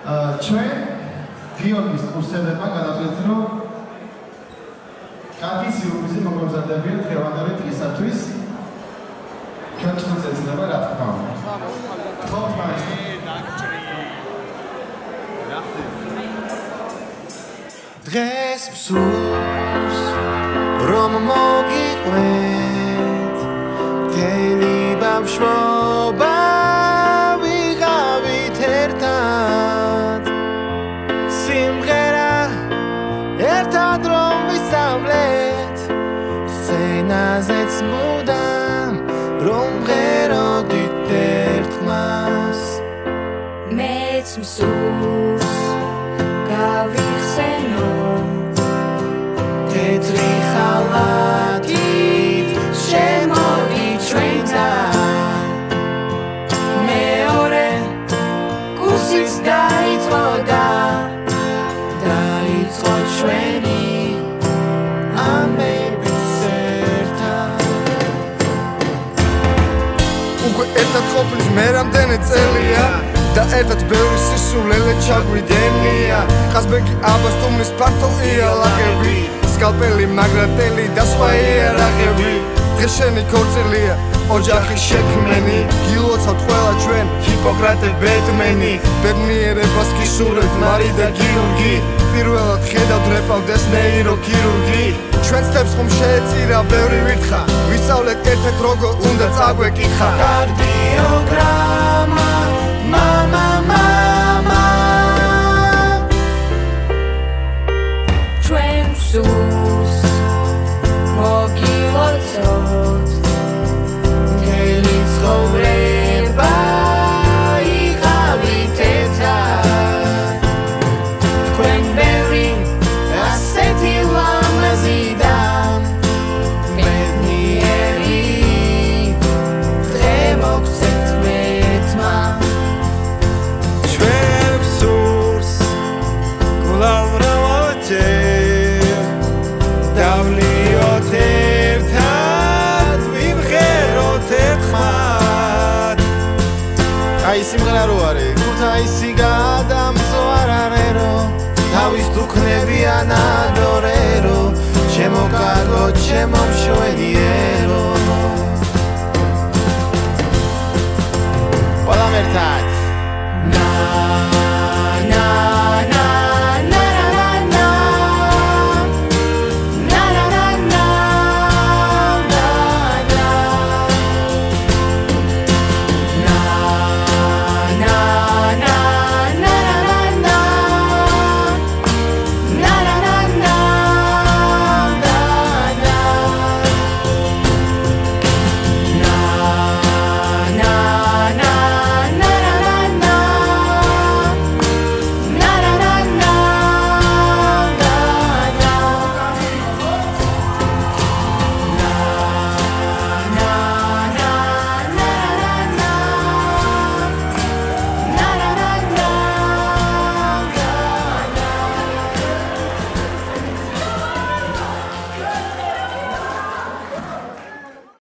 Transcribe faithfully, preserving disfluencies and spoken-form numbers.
ჩვენ გიორგის კურსელებმა გადავიდეთ, რომ კარგი სიურპრიზი მოგზადებიან დღევანდელი დღისათვის. ჩვენ წყვილს ეცნება, რა თქმა უნდა. ხო, მაინც. დღეს მსურს რომ მოგიყვეთ მთელი ბავშვობა ვიღავით ერთად სიმღერა ერთად რომ ვისწავლეთ სცენაზეც მუდამ რომ ვღეროდით ერთხმას მეც მსურს გავიხსენო თეთრი ხალათით შემოდი ჩვენთან მეორე კურსიც დაიწყო და დაიწყო ჩვენი ამბებით ერთად უკვე ერთად ყოფნის მე რამდენი წელია და ერთად ბევრი სისულელე ჩაგვიდენია ყაზბეგი აბასტუმრის ფართო იალაღები სკალპელი მაგრატელი და სხვა იარაღები დღეს შენი ქორწილია ოჯახის შექმენი გილოცავთ ყველა ჩვენ ჰიპოკრატე ბეტმენი ბედნიერებას გისურვებთ მარი და გიორგი პირველად ხედავთ რეპავდეს ნეიროქირურგი ჩვენ ცდებს ხომ შეეწირა ბევრი ვირთხა ვისწავლეთ ერთად როგორ უნდა წაგვეკითხა კარდიოგრამა Mama, mama ჩვენ მსურს მოგილოცოთ მთელი ცხოვრება იღავით ერთად თქვენ ბევრი ასეთი ლამაზი და ბედნიერი დღე მოგცეთ მეთმა დავლიოთ ერთად ვიმღეროთ ერთხმად აი სიმღერა რო არის ქუთაისი გადამწვარარერო თავის თუქნებიან ადორერო ჩემო კარგო ჩემო მშვენიერო ყველამ ერთად